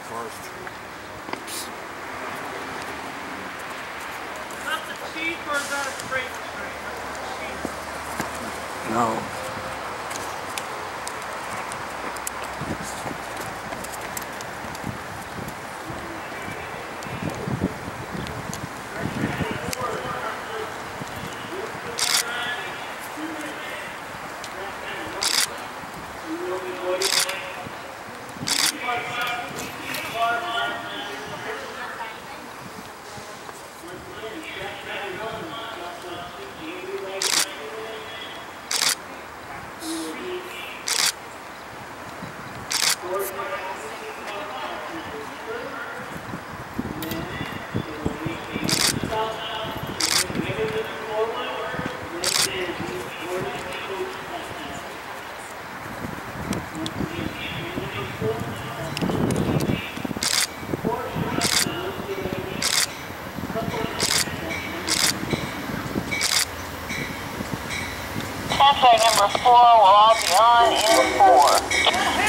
cars. Is that the Chief or is that a freight train? No. Amtrak number 4 will all be on in 4.